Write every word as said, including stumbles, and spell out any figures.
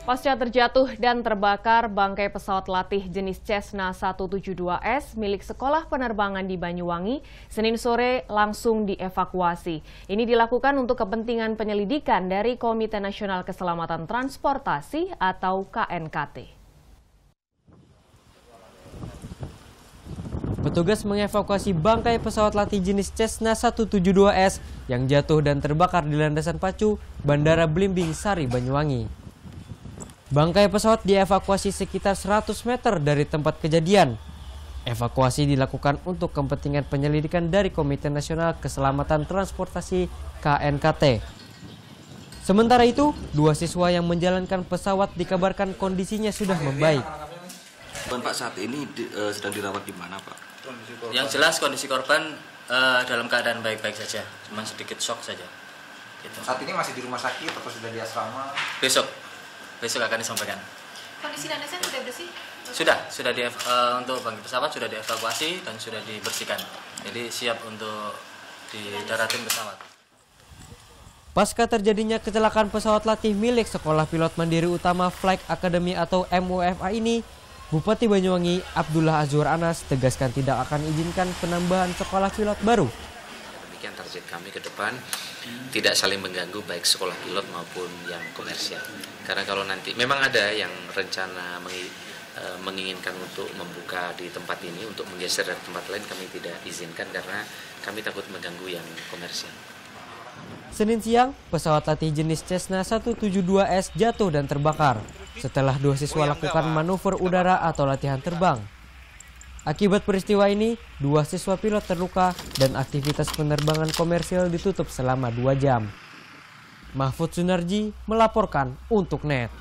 Pasca terjatuh dan terbakar bangkai pesawat latih jenis Cessna seratus tujuh puluh dua S milik Sekolah Penerbangan di Banyuwangi, Senin sore langsung dievakuasi. Ini dilakukan untuk kepentingan penyelidikan dari Komite Nasional Keselamatan Transportasi atau K N K T. Petugas mengevakuasi bangkai pesawat latih jenis Cessna seratus tujuh puluh dua S yang jatuh dan terbakar di landasan pacu Bandara Belimbing Sari, Banyuwangi. Bangkai pesawat dievakuasi sekitar seratus meter dari tempat kejadian. Evakuasi dilakukan untuk kepentingan penyelidikan dari Komite Nasional Keselamatan Transportasi K N K T. Sementara itu, dua siswa yang menjalankan pesawat dikabarkan kondisinya sudah membaik. Pak, saat ini di, uh, sedang dirawat di mana, Pak? Yang jelas kondisi korban uh, dalam keadaan baik-baik saja, cuma sedikit shock saja. Gitu. Saat ini masih di rumah sakit atau sudah di asrama? Besok, besok akan disampaikan. Kondisi landasan sudah bersih? Sudah, sudah di, uh, untuk bangkai pesawat sudah dievakuasi dan sudah dibersihkan. Jadi siap untuk didaratin pesawat. Pasca terjadinya kecelakaan pesawat latih milik Sekolah Pilot Mandiri Utama Flight Academy atau M U F A ini, Bupati Banyuwangi Abdullah Azwar Anas tegaskan tidak akan izinkan penambahan sekolah pilot baru. Demikian target kami ke depan, tidak saling mengganggu baik sekolah pilot maupun yang komersial. Karena kalau nanti memang ada yang rencana menginginkan untuk membuka di tempat ini, untuk menggeser dari tempat lain, kami tidak izinkan karena kami takut mengganggu yang komersial. Senin siang, pesawat latih jenis Cessna seratus tujuh puluh dua S jatuh dan terbakar setelah dua siswa lakukan manuver udara atau latihan terbang. Akibat peristiwa ini, dua siswa pilot terluka dan aktivitas penerbangan komersial ditutup selama dua jam. Mahfud Sunarji melaporkan untuk N E T.